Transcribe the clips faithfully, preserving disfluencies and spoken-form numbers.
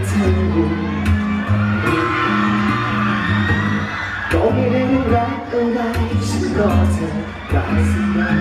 เธออยู่ก็ไม่ได้รักอะไรฉันรอเธอได้สักวัน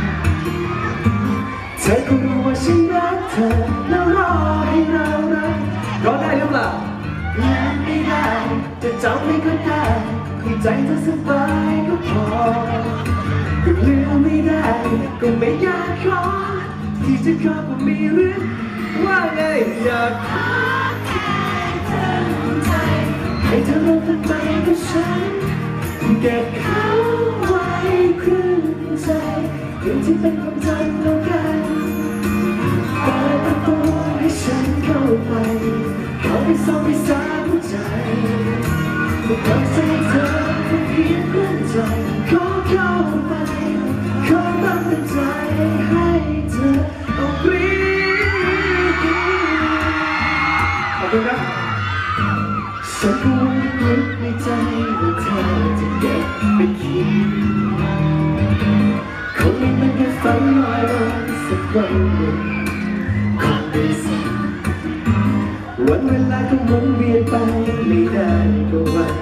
เธอก็รู้ว่าฉันรักเธอแล้วรอให้เรารักรอได้หรือเปล่าลืมไม่ได้จะจำไม่ก็ได้ให้ใจเธอสบายก็พอก็ลืมไม่ได้ก็ไม่อยากขอที่จะขอก็มีเรื่องว่าไงอยากขอแค่เธอใจให้เธอรู้ทันใจกับฉันเก็บเขาไว้ครึ่งใจอย่างที่เป็นความจำแล้วกันเปิดประตูให้ฉันเข้าไปเข้าไปซ่อนไปสาหัวใจเปิดใจเธอเพียงครึ่งใจขอเข้าไปขอตั้งใจให้เธอเอากรี๊ดขอบคุณครับฉันก็รู้ในใจว่าเธอจะเก็บไปคิดคงไม่เป็นแค่ฝันลอยลอยสักวันหนึ่งคงได้สักวันเวลาก็หมุนเวียนไปไม่ได้ก็วัน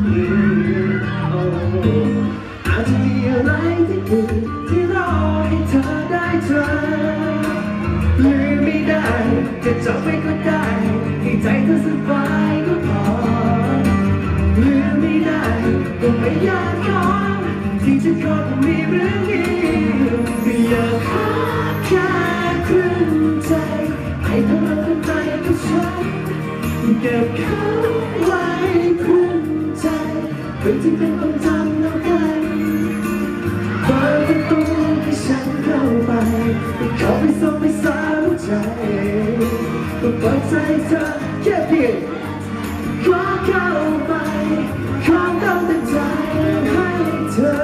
อาจจะมีอะไรที่ดีที่รอให้เธอได้เจอลืมไม่ได้จะจำไม่ก็ได้ให้ใจเธอสบายก็พอลืมไม่ได้ก็ไม่อยากขอที่จะขอก็มีเรื่องนี้ก็อยากขอแค่ครึ่งใจให้เธอรักใจกับฉันเก็บเขาไว้ครึ่งใจเพื่อที่เป็นความจำแล้วกันเปิดประตูให้ฉันเข้าไปเข้าไปส่งไปสาหัวใจเปิดใจเธอแค่เพียงขอเข้าไปขอตั้งใจให้เธอ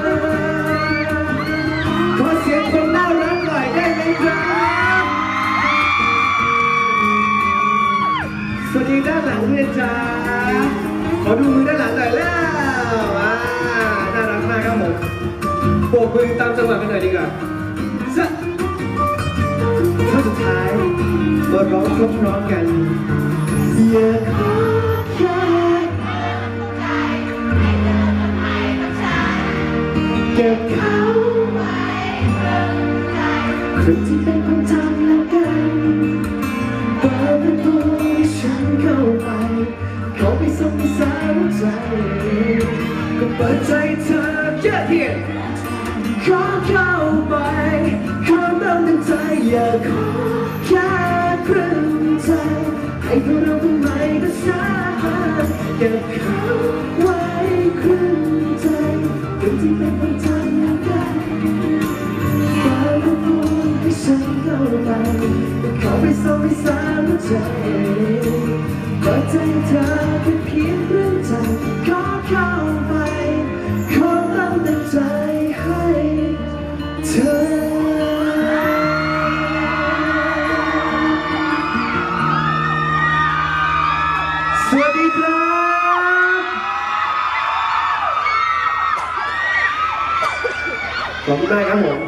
ขอเสียงคนน่ารักหน่อยได้ไหมครับสวัสดีด้านหลังด้วยจ้าขอดูมือด้านหลังหน่อยแล้วว้าน่ารักมากครับผมโบกมือตามจังหวะกันหน่อยดีกว่าสักท่อนสุดท้ายมาร้องพร้อมๆกันอยากขอแค่เก็บเขาไว้ครึ่งที่เป็นความจำแล้วกันเปิดประตูให้ฉันเข้าไปเข้าไปส่งไปสาหัวใจก็เปิดใจเธอแค่เพียงขอเข้าไปขอตั้งใจอยากขอแค่ครึ่งใจให้เธอรู้ทำไมก็ช้าเก็บเขาไว้ครึ่งใจครึ่งที่เป็นความจำแล้วกันเปิดประตูให้ฉันเข้าไปเข้าไปส่งไปสาหัวใจเปิดใจเธอแค่เพียงครึ่งใจขอเข้าไปขอตั้งใจให้เธอสวัสดีครับขอบคุณมากครับผม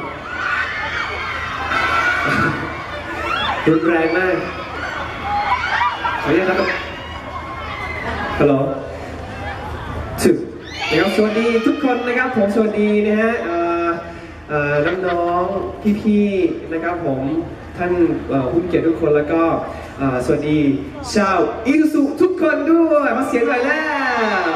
รุนแรงมากขออนุญาตครับฮัลโหลถึงนะครับสวัสดีทุกคนนะครับผมสวัสดีนะฮะน้องๆพี่ๆนะครับผมท่านผู้เกียรติทุกคนแล้วก็สวัสดีชาวอิซุสุทุกคนด้วยมาเสียงหน่อยแล้ว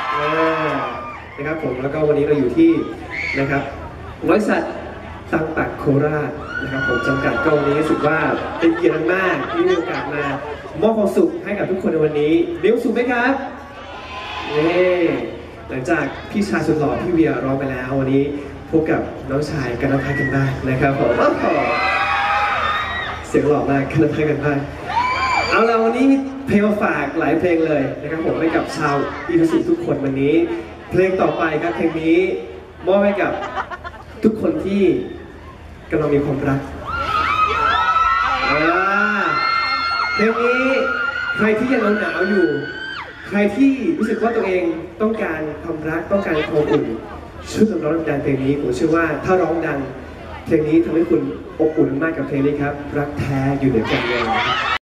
นะครับผมแล้วก็วันนี้เราอยู่ที่นะครับบริษัทตังปักโคราชนะครับผมจำกัดก็วันนี้รู้สึกว่าเป็นเกียรติมากที่มีโอกาสมามอบความสุขให้กับทุกคนในวันนี้มีความสุขไหมครับนี่หลังจากพี่ชายสุดหล่อพี่เวียร้องไปแล้ววันนี้พบกับน้องชายกันน้ำพายกันบ้างนะครับผมเสียงหล่อมากกันน้ำพายกันบ้างเอาละวันนี้เพลงมาฝากหลายเพลงเลยนะครับผมให้กับชาวอิซุสุทุกคนวันนี้เพลงต่อไปครับเพลงนี้มอบให้กับทุกคนที่กำลังมีความรักเพลงนี้ใครที่ยังหนาวอยู่ใครที่รู้สึกว่าตัวเองต้องการความรักต้องการความอุ่นช่วยกันร้องดังเพลงนี้ผมเชื่อว่าถ้าร้องดังเพลงนี้ทำให้คุณอบอุ่นมากกับเพลงนี้ครับรักแท้อยู่เหนือกันเลย